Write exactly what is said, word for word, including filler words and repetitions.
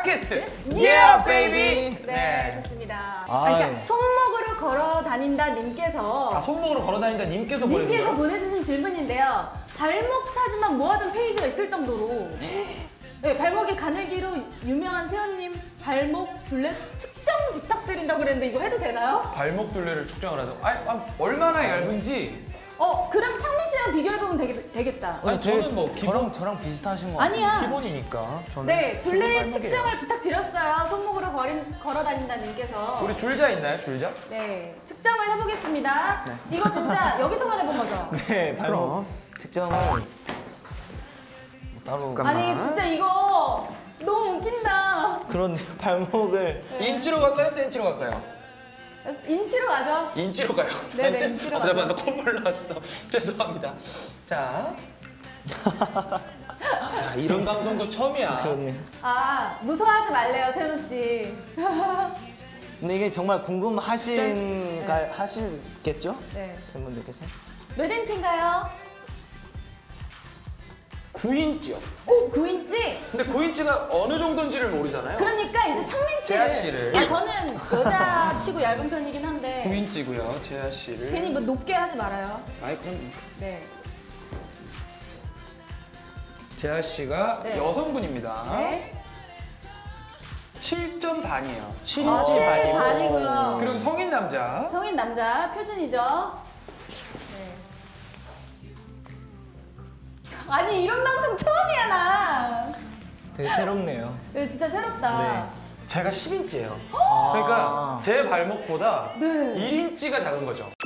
팟캐스트 Yeah, baby. 네, 네, 좋습니다. 아, 아니, 자, 예. 손목으로 걸어 다닌다 님께서 아, 손목으로 걸어다닌다 님께서 님께서 보내주세요. 보내주신 질문인데요. 발목 사진만 모아둔 페이지가 있을 정도로 네, 발목이 가늘기로 유명한 세연님 발목 둘레 측정 부탁드린다고 그랬는데 이거 해도 되나요? 발목 둘레를 측정을 하죠. 아니, 아, 얼마나 얇은지. 어, 그럼 창민 씨랑 비교해보면 되겠, 되겠다. 아니, 되게 저는 뭐 기본, 저랑 저랑 비슷하신 것 같아요. 아니야. 기본이니까. 저는 네, 둘레 기본 발목이에요. 측정을 부탁드렸어요. 손목으로 거린, 걸어다닌다 님께서. 우리 줄자 있나요? 줄자? 네, 측정을 해보겠습니다. 이거 진짜 여기서만 해본 거죠? 네, 발목 측정을 뭐 따로 아니 진짜 이거 너무 웃긴다. 그런 발목을 인치로 갈까요? 센치로 갈까요? 인치로 가죠. 인치로 가요. 네네, 난 센- 인치로 아, 가죠. 잠깐만, 나 콧물 나왔어. 죄송합니다. 자. 자, 이런 방송도 처음이야. 그렇네. 아, 무서워하지 말래요, 세훈 씨. 근데 이게 정말 궁금하신 네. 하시겠죠? 네. 팬분들께서. 몇 인치인가요? 구 인치요. 오, 구 인치? 근데 구 인치가 어느 정도인지를 모르잖아요. 그러니까 이제 창민 씨를. 재하 씨를. 아, 저는 여자 치고 얇은 편이긴 한데. 구 인치고요. 재하 씨를. 괜히 뭐 높게 하지 말아요. 아이, 그럼 네. 재하 씨가 네. 여성분입니다. 네. 칠 점 반이에요. 칠 아, 인치 칠 반이고. 반이고요. 그리고 성인 남자. 성인 남자 표준이죠. 네. 아니 이런 방송 처음이야 나. 되게 새롭네요. 네, 진짜 새롭다. 제가 십 인치예요. 아. 그러니까 제 발목보다 네. 일 인치가 작은 거죠.